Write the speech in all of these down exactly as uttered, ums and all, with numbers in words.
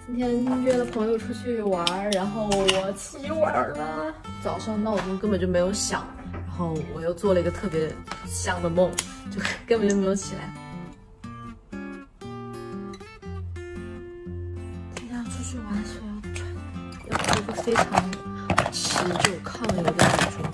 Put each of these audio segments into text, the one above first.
今天约了朋友出去玩，然后我起晚了。早上闹钟根本就没有响，然后我又做了一个特别香的梦，就根本就没有起来。今天要出去玩，所以要穿，要做一个非常持久抗油的女装。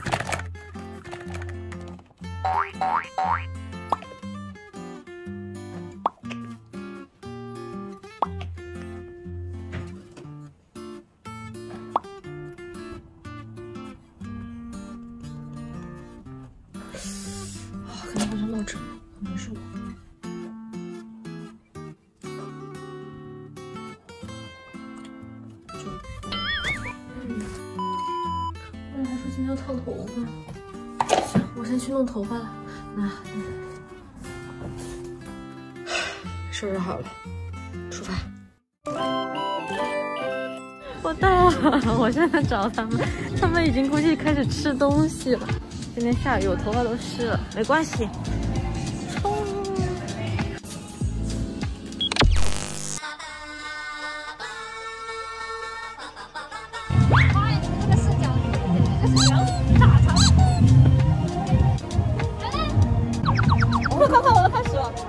可能好像落枕，可能是我。就，嗯，不然还说今天要烫头发。行，我先去弄头发了。那，收拾好了，出发。我到了，我现在找他们，他们已经估计开始吃东西了。 今天下雨，我头发都湿了，没关系。冲！ 发现这个视角，这是羊大肠。快快快，我要开始了！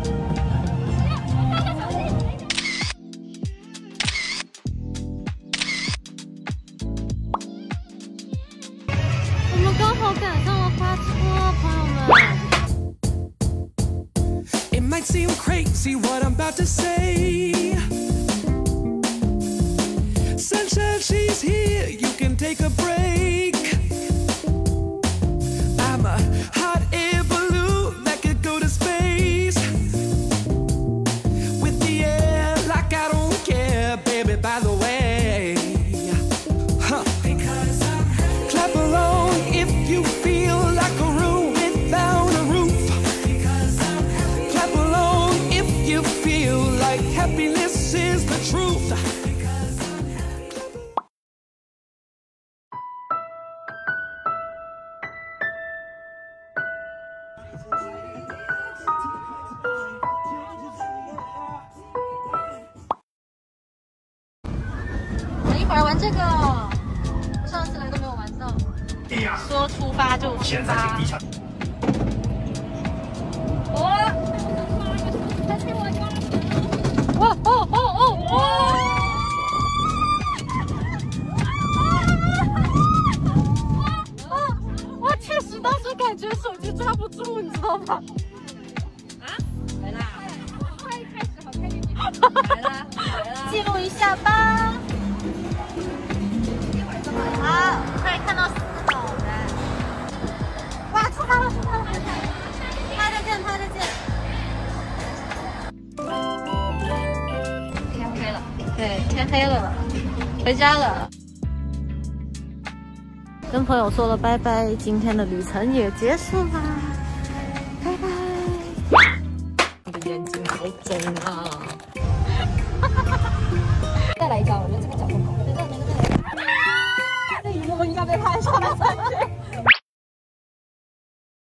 刚好赶上了发车，朋友们。It might seem crazy what I'm about to say. Sunshine, she's here. You can take a break. I'm a hot air balloon that could go to space. With the air like I don't care, baby. By the way, huh? Because I'm clap along. You feel like a room without a roof. Clap along if you feel like happiness is the truth. 等一会儿玩这个，我上次来都没有玩到。 说出发就出发。哇！哇哦哦哦哦！我确实当时感觉手机抓不住，你知道吗？啊，来啦！快开始，好开心！来啦来啦！记录一下吧。好，可以看到。 哇，出发了，出发了！拍着见，拍着见。天黑了，对，天黑了，回家了。 跟朋友说了拜拜，今天的旅程也结束啦，拜拜。你的眼睛好肿啊！ 再来一张，我觉得这个角度好。对对对对。这一幕应该被拍下来才对。